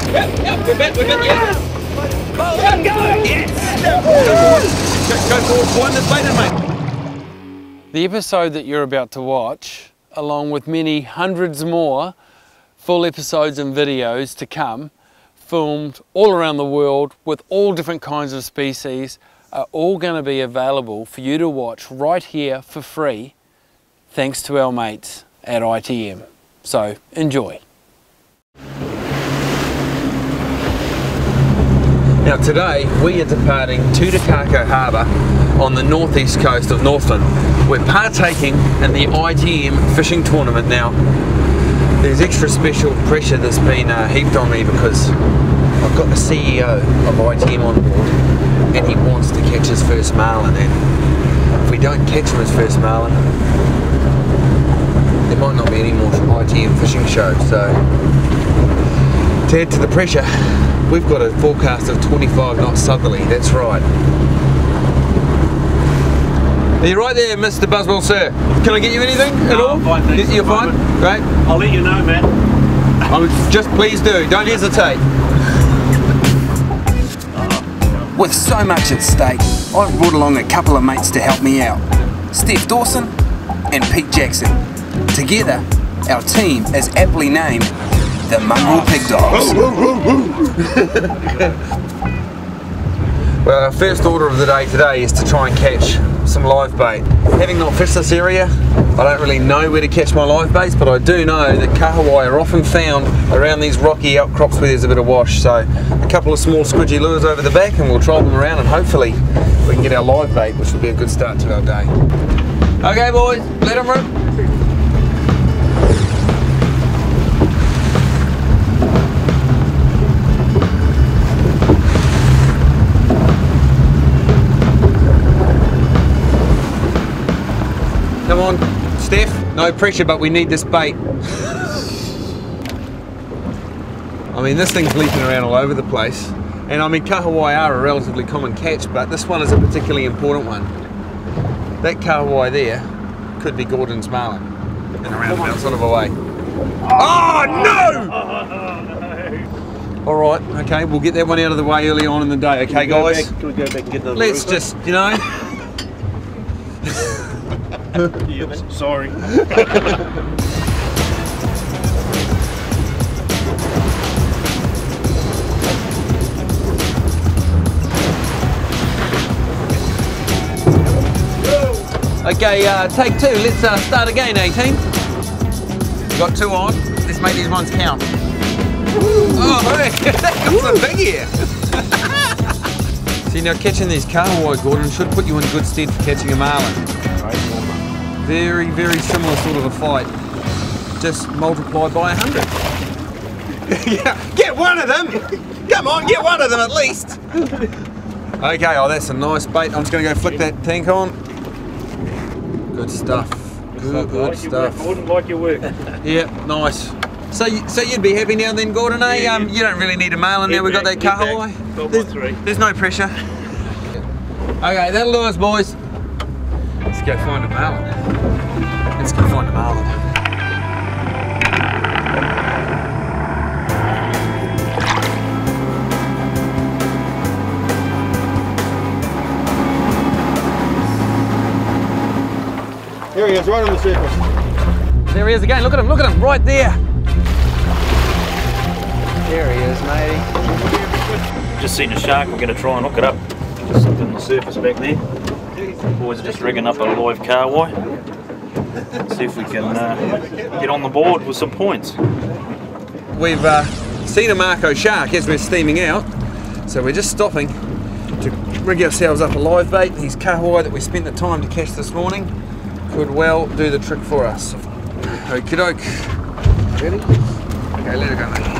Yep, we're bit, yeah. Yes! Go forward, one that's baited, mate. The episode that you're about to watch, along with many hundreds more full episodes and videos to come, filmed all around the world with all different kinds of species, are all going to be available for you to watch right here for free, thanks to our mates at ITM. So enjoy. Now today we are departing to Takako Harbour on the northeast coast of Northland. We're partaking in the ITM fishing tournament. Now there's extra special pressure that's been heaped on me because I've got the CEO of ITM on board and he wants to catch his first marlin, and if we don't catch him his first marlin, there might not be any more ITM fishing shows. So to add to the pressure, we've got a forecast of 25 knots southerly, that's right. Are you right there, Mr. Buswell, sir? Can I get you anything at all? I'm fine, thanks. You're fine? Great. I'll let you know, Matt. Just please do, don't hesitate. With so much at stake, I've brought along a couple of mates to help me out. Steph Dawson and Pete Jackson. Together, our team is aptly named the Mongrel Pig Dogs. Well, our first order of the day today is to try and catch some live bait. Having not fished this area, I don't really know where to catch my live baits, but I do know that kahawai are often found around these rocky outcrops where there's a bit of wash. So a couple of small squidgy lures over the back and we'll troll them around and hopefully we can get our live bait, which will be a good start to our day. Okay boys, let them rip. Come on, Steph, no pressure, but we need this bait. I mean, this thing's leaping around all over the place. And I mean, kahawai are a relatively common catch, but this one is a particularly important one. That kahawai there could be Gordon's marlin in a roundabout sort of a way. Oh, no! All right, okay, we'll get that one out of the way early on in the day, okay, guys? Can we go back and get the Let's just, you know. Yeah, sorry. Okay, take two. Let's start again, 18. Got two on. Let's make these ones count. Oh, hey, that got some big here. See, now catching these kahawai, Gordon, should put you in good stead for catching a marlin. Very, very similar sort of a fight, just multiplied by 100. Yeah, get one of them! Come on, get one of them at least! Okay, oh that's a nice bait. I'm just going to go flick that tank on. Good stuff. Good stuff. Gordon, like your work. Yeah, nice. So you'd be happy now then, Gordon, eh? Yeah, You don't really need a marlin now, we've got that kahawai. There's no pressure. Okay, that'll do us, boys. Let's go find a marlin. Let's go find a marlin. Here he is, right on the surface. There he is again, look at him, right there. There he is, matey. Just seen a shark, we're going to try and hook it up. Just on the surface back there. Boys are just rigging up a live kahawai. See if we can get on the board with some points. We've seen a Marco shark as we're steaming out, so we're just stopping to rig ourselves up a live bait. These kahawai that we spent the time to catch this morning could well do the trick for us. Okie doke. Ready? Okay, let it go, mate.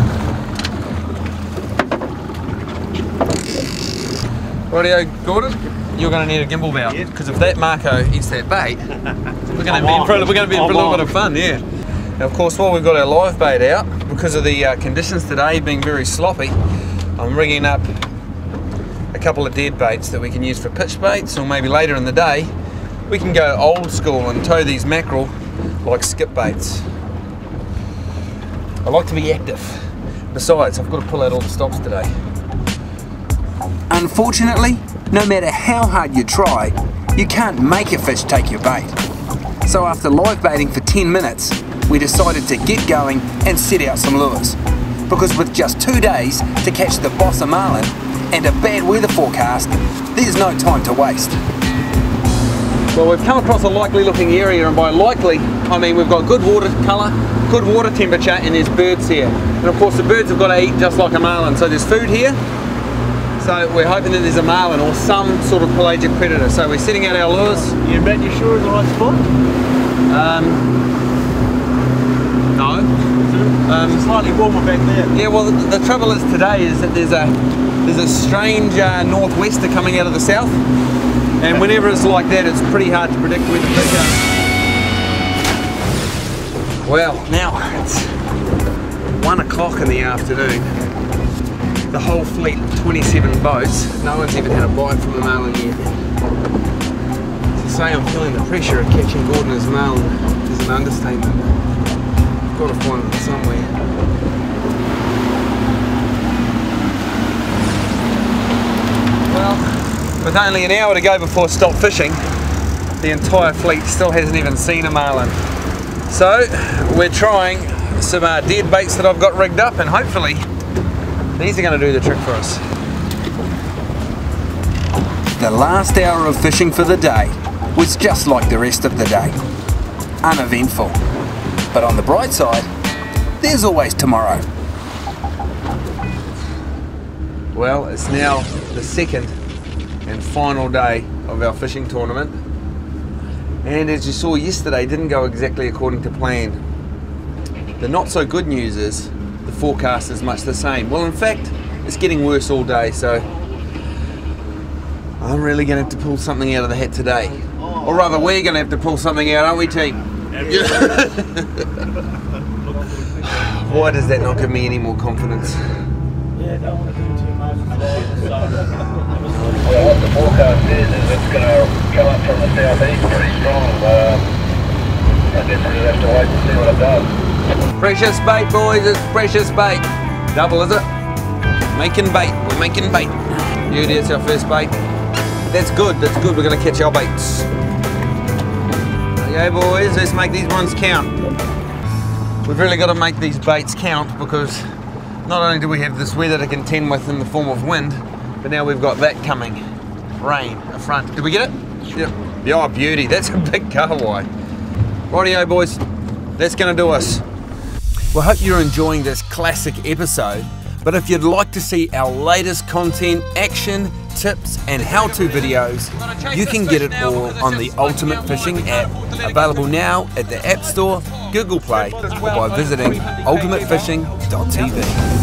Rightio, Gordon, you're going to need a gimbal belt, because if that Marco eats that bait, we're going to be in for a little bit of fun, yeah. Now, of course, while we've got our live bait out, because of the conditions today being very sloppy, I'm rigging up a couple of dead baits that we can use for pitch baits, or maybe later in the day, we can go old school and tow these mackerel like skip baits. I like to be active, Besides, I've got to pull out all the stops today. Unfortunately, no matter how hard you try, you can't make a fish take your bait. So after live baiting for 10 minutes, we decided to get going and set out some lures. Because with just 2 days to catch the Bossa Marlin and a bad weather forecast, there's no time to waste. Well, we've come across a likely looking area, and by likely, I mean we've got good water colour, good water temperature, and there's birds here. And of course the birds have got to eat just like a marlin, so there's food here. So we're hoping that there's a marlin or some sort of pelagic predator. So we're setting out our lures. You bet you're sure it's the right spot? No. It's slightly warmer back there. Yeah, well the trouble is today is that there's a strange northwester coming out of the south. And whenever it's like that, it's pretty hard to predict where the fish are. Well, now it's 1 o'clock in the afternoon. The whole fleet, 27 boats, no one's even had a bite from a marlin yet. To say I'm feeling the pressure of catching Gordon as marlin is an understatement. I've got to find them somewhere. Well, with only an hour to go before stop fishing, the entire fleet still hasn't even seen a marlin. So we're trying some dead baits that I've got rigged up, and hopefully these are going to do the trick for us. The last hour of fishing for the day was just like the rest of the day. Uneventful. But on the bright side, there's always tomorrow. Well, it's now the second and final day of our fishing tournament, and as you saw yesterday, didn't go exactly according to plan. The not so good news is the forecast is much the same. Well, in fact, it's getting worse all day, so I'm really going to have to pull something out of the hat today. Or rather, we're going to have to pull something out, aren't we, team? Why does that not give me any more confidence? Yeah, don't want to do too much. Well, what the forecast is it's going to come up from the southeast pretty strong. I guess we'll have to wait and see what it does. Precious bait, boys, it's precious bait. Double, is it? Making bait, we're making bait. Here it is, our first bait. That's good, we're going to catch our baits. Okay, boys, let's make these ones count. We've really got to make these baits count, because not only do we have this weather to contend with in the form of wind, but now we've got that coming. Rain, a front. Did we get it? Yep. Yeah, oh, beauty, that's a big kahawai. Rightio, boys, that's going to do us. Well, I hope you're enjoying this classic episode, but if you'd like to see our latest content, action, tips and how-to videos, you can get it all on the Ultimate Fishing app, available now at the App Store, Google Play, or by visiting ultimatefishing.tv.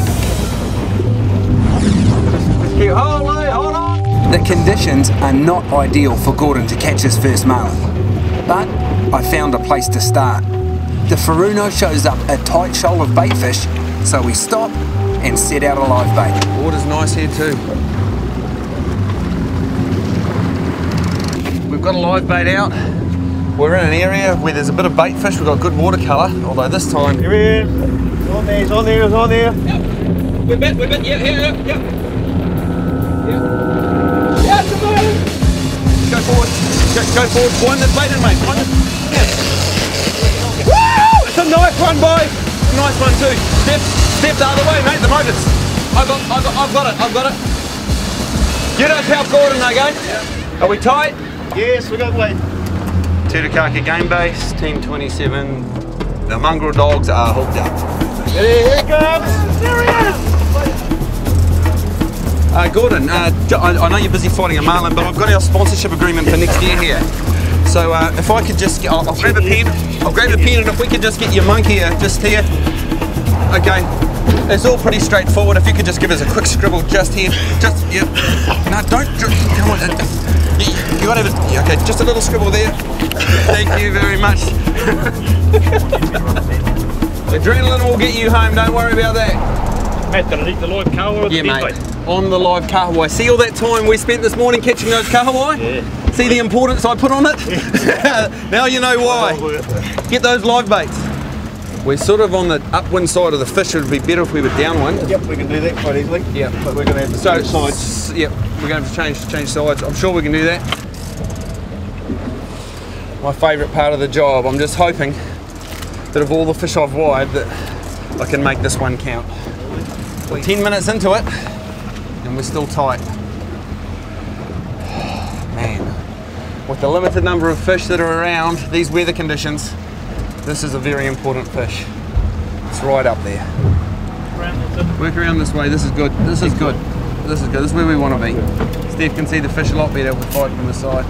The conditions are not ideal for Gordon to catch his first marlin, but I found a place to start. The Furuno shows up a tight shoal of baitfish, so we stop and set out a live bait. Water's nice here too. We've got a live bait out. We're in an area where there's a bit of bait fish. We've got good water colour, although this time... Here he is. He's on there, he's on there, he's on there. Yep. We're bit, yeah, yep. Yep. Yeah, come on. Go forward. Go forward. Wind this bait in, mate. Wind it. Yeah. Woo! It's a nice one, boy. Nice one too. Step the other way, mate. The motors. I've got it. You don't help Gordon, okay? Yeah. Are we tight? Yes, we got weight. Tutukaka game base, team 27. The mongrel dogs are hooked up. Here it comes. There he is. Gordon, I know you're busy fighting a marlin, but I've got our sponsorship agreement for next year here. So if I could just, I'll grab a pen. And if we could just get your monkey just here. Okay. It's all pretty straightforward. If you could just give us a quick scribble just here. Just, yeah. No, don't, come on. You gotta have it. Okay, just a little scribble there. Thank you very much. Adrenaline will get you home, don't worry about that. Mate, did I eat the live kahawai or the Yeah, dead mate. bait? On the live kahawai. See all that time we spent this morning catching those kahawai? Yeah. See the importance I put on it? Now you know why. Oh, Get those live baits. We're sort of on the upwind side of the fish. It would be better if we were downwind. Yep, we can do that quite easily. Yeah. But we're going to have to change sides. Yep, we're going to have to change sides. I'm sure we can do that. My favourite part of the job. I'm just hoping that of all the fish I've wired that I can make this one count. We're 10 minutes into it and we're still tight. Man, with the limited number of fish that are around, these weather conditions, this is a very important fish. It's right up there. Work around this way. This is good. This is good. This is good. This is where we want to be. Steph can see the fish a lot better with fight from the side.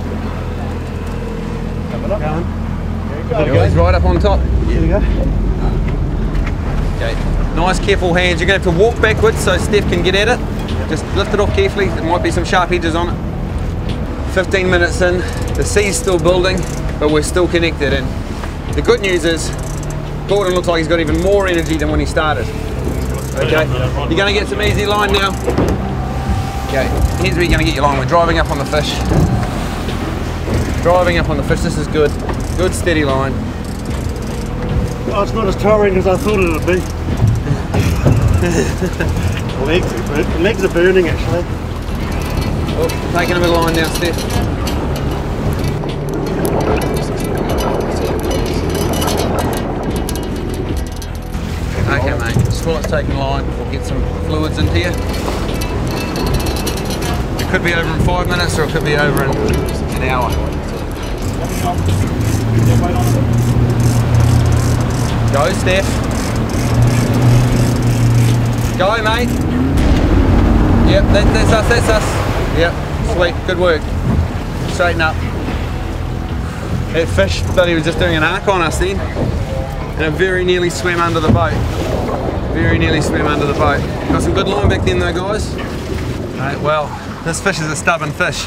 Coming up. There you go. He's right up on top. There we go. Okay. Nice, careful hands. You're going to have to walk backwards so Steph can get at it. Just lift it off carefully. There might be some sharp edges on it. 15 minutes in. The sea's still building, but we're still connected. And the good news is, Gordon looks like he's got even more energy than when he started. Okay, you're going to get some easy line now. Okay, here's where you're going to get your line. We're driving up on the fish. Driving up on the fish, this is good. Good steady line. Oh, it's not as towering as I thought it would be. The legs are burning actually. Oh, taking a bit of line now, Steph. Okay, mate. Just while it's taking line, we'll get some fluids into you. It could be over in 5 minutes, or it could be over in an hour. Go, Steph. Go, mate. Yep, that's us, that's us. Yep, sweet, good work. Straighten up. That fish thought he was just doing an arc on us then, and it very nearly swam under the boat. Very nearly swam under the boat. Got some good line back then though, guys. Right, well, this fish is a stubborn fish.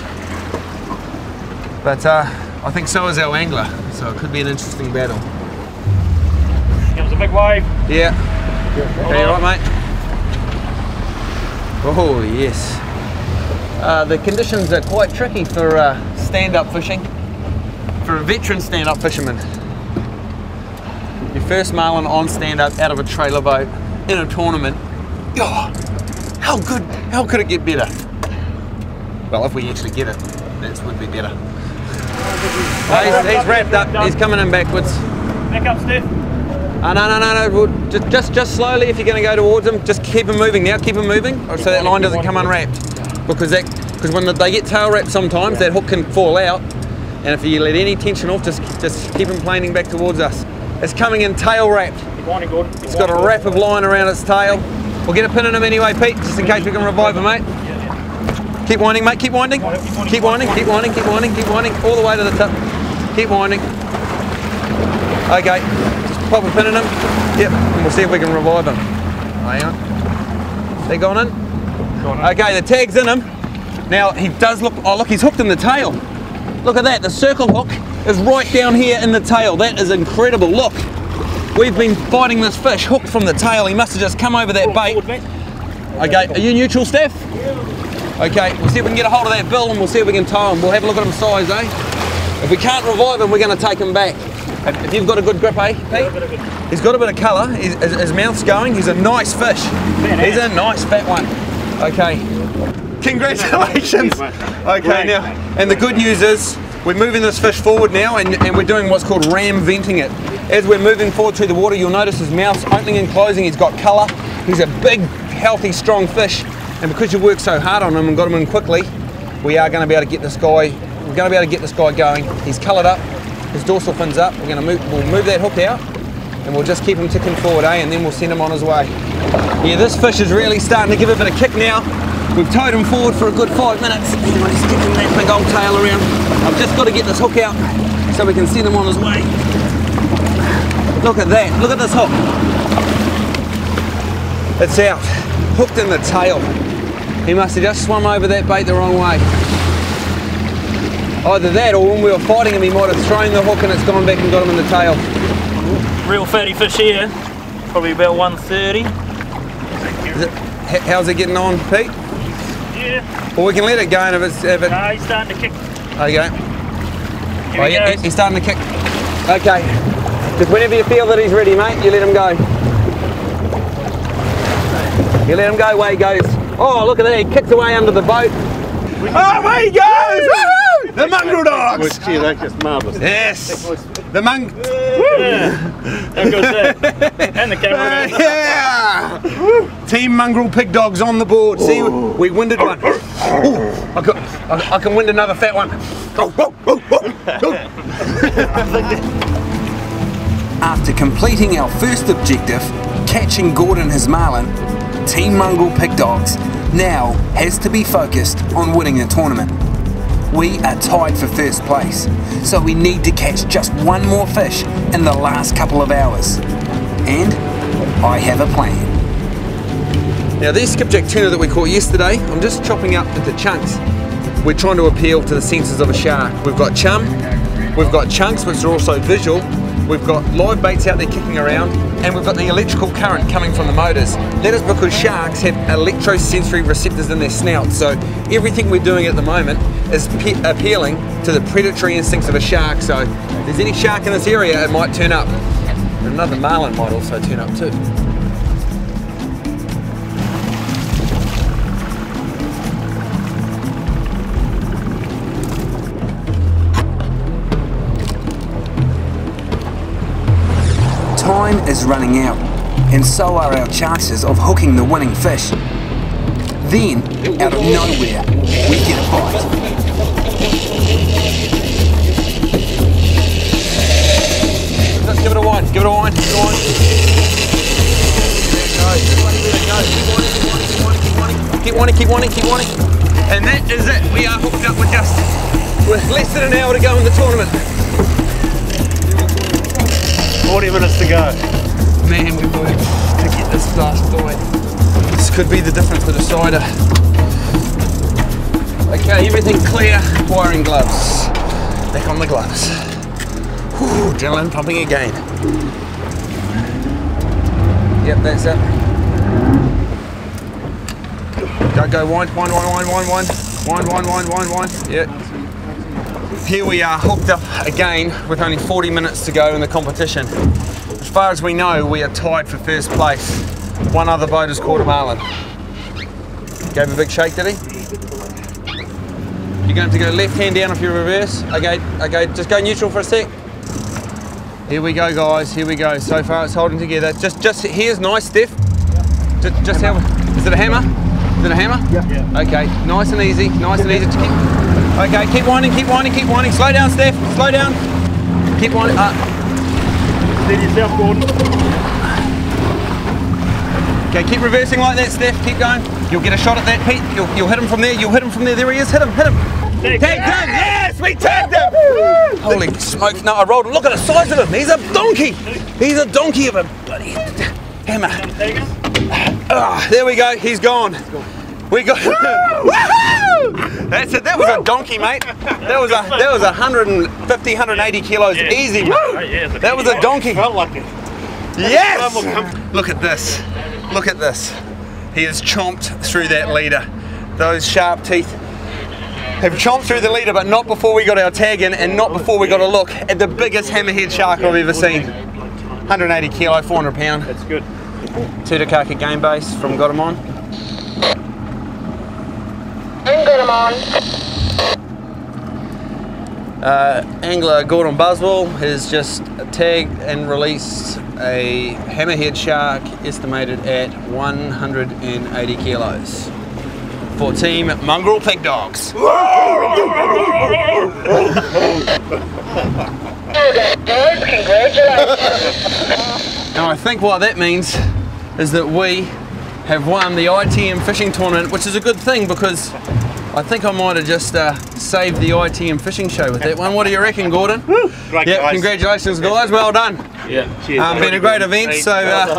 But I think so is our angler, so it could be an interesting battle. It was a big wave. Yeah. Okay, you right, mate? Oh, yes. The conditions are quite tricky for stand-up fishing, for a veteran stand-up fisherman. Your first marlin on stand-up out of a trailer boat in a tournament. Oh, how could it get better? Well, if we actually get it, that would be better. He's wrapped up. He's coming in backwards. Back up, Steph. No. Just slowly. If you're going to go towards him, just keep him moving now. Keep him moving, so that line doesn't come unwrapped. Because when they get tail wrapped, sometimes that hook can fall out, and if you let any tension off, just keep him planing back towards us. It's coming in tail wrapped. It's got a wrap of line around its tail. We'll get a pin in him anyway, Pete, just in case we can revive him, mate. Keep winding, mate, keep winding. Keep winding, keep winding, keep winding, keep winding, all the way to the tip. Keep winding. Okay, just pop a pin in him. Yep, and we'll see if we can revive him. Hang on. They gone in? Okay, the tag's in him. Now, he does look, oh look, he's hooked in the tail. Look at that, the circle hook is right down here in the tail. That is incredible, look. We've been fighting this fish hooked from the tail. He must have just come over that bait. Okay, are you neutral, Steph? Okay, we'll see if we can get a hold of that bill and we'll see if we can tow him. We'll have a look at him size, eh? If we can't revive him, we're going to take him back. If you've got a good grip, eh, Pete? He's got a bit of colour. His mouth's going. He's a nice fish. He's a nice fat one. Okay. Congratulations. Okay, now, and the good news is we're moving this fish forward now and we're doing what's called ram venting it. As we're moving forward through the water, you'll notice his mouth's opening and closing. He's got colour. He's a big, healthy, strong fish. And because you worked so hard on him and got him in quickly, we are going to be able to get this guy. We're going to be able to get this guy going. He's coloured up. His dorsal fin's up. We'll move that hook out, and we'll just keep him ticking forward, eh? And then we'll send him on his way. Yeah, this fish is really starting to give a bit of kick now. We've towed him forward for a good 5 minutes. He's kicking that big old tail around. I've just got to get this hook out so we can send him on his way. Look at that. Look at this hook. It's out. Hooked in the tail. He must have just swum over that bait the wrong way. Either that, or when we were fighting him, he might have thrown the hook and it's gone back and got him in the tail. Real fatty fish here. Probably about 130. How's it getting on, Pete? Yeah. Well, we can let it go, and if it. No, he's starting to kick. Okay. Oh, yeah, he's starting to kick. Okay. Just whenever you feel that he's ready, mate, you let him go. You let him go, away he goes. Oh, look at that, he kicks away under the boat. Oh, away he goes! Woohoo! The mongrel dogs! Gee, that's just marvellous. Yes! The How good's that? And the camera. Yeah! Team Mongrel Pig Dogs on the board. See, we winded one. I can wind another fat one. After completing our first objective, catching Gordon his marlin, Team Mongrel Pig Dogs now has to be focused on winning the tournament. We are tied for first place, so we need to catch just one more fish in the last couple of hours. And I have a plan. Now these skipjack tuna that we caught yesterday, I'm just chopping up into chunks. We're trying to appeal to the senses of a shark. We've got chum, we've got chunks which are also visual, we've got live baits out there kicking around, and we've got the electrical current coming from the motors. That is because sharks have electrosensory receptors in their snout, so everything we're doing at the moment is appealing to the predatory instincts of a shark. So if there's any shark in this area, it might turn up. And another marlin might also turn up too. Time is running out, and so are our chances of hooking the winning fish. Then, out of nowhere, we get a bite. Let's give it a wind, give it a wind, give it a wind. Keep winding, keep winding, keep winding. And that is it. We are hooked up with less than an hour to go in the tournament. 40 minutes to go. Man, we've worked to get this last bite. This could be the difference to the cider. Okay, everything clear. Wiring gloves. Back on the gloves. Whew, adrenaline pumping again. Yep, that's it. Go, wind, wind, wind, wind, wind, wind. Wind, wind, wind, wind, wind. Yep. Here we are hooked up again with only 40 minutes to go in the competition. As far as we know, we are tied for first place. One other boat has caught a marlin. Gave a big shake, did he? You're going to go left hand down if you reverse. Okay, just go neutral for a sec. Here we go, guys, here we go. So far it's holding together. Just here's nice, Steph. Just how, is it a hammer? Is it a hammer? Yeah. Okay, nice and easy to keep. Okay, keep winding, keep winding, keep winding. Slow down, Steph, slow down. Keep winding, Steady yourself, Gordon. Okay, keep reversing like that, Steph, keep going. You'll get a shot at that, Pete. You'll hit him from there, there he is, hit him. Tagged him, yes, we tagged him! Holy smokes, no, I rolled him. Look at the size of him, he's a donkey. He's a donkey of a bloody hammer. There we go, he's gone. We got woohoo! That's it. That was a donkey, mate. That was 150, 180 kilos easy. Woo! That was a donkey. Felt like it. Yes. Look at this. Look at this. He has chomped through that leader. Those sharp teeth have chomped through the leader, but not before we got our tag in, and not before we got a look at the biggest hammerhead shark I've ever seen. 180 kilo, 400 pound. That's good. Tutakaka game base from Godamon. Angler Gordon Buswell has just tagged and released a hammerhead shark estimated at 180 kilos for Team Mongrel Pig Dogs. Now I think what that means is that we have won the ITM fishing tournament, which is a good thing because I think I might have just saved the ITM fishing show with that one. What do you reckon, Gordon? Great, yeah, guys. Congratulations, guys. Well done. Yeah. Cheers. Been a great event. So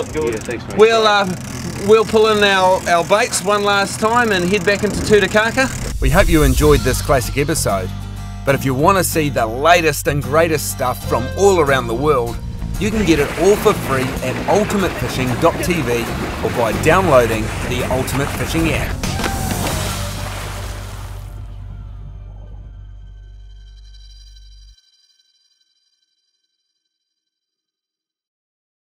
we'll pull in our baits one last time and head back into Tutakaka. We hope you enjoyed this classic episode, but if you want to see the latest and greatest stuff from all around the world, you can get it all for free at ultimatefishing.tv or by downloading the Ultimate Fishing app.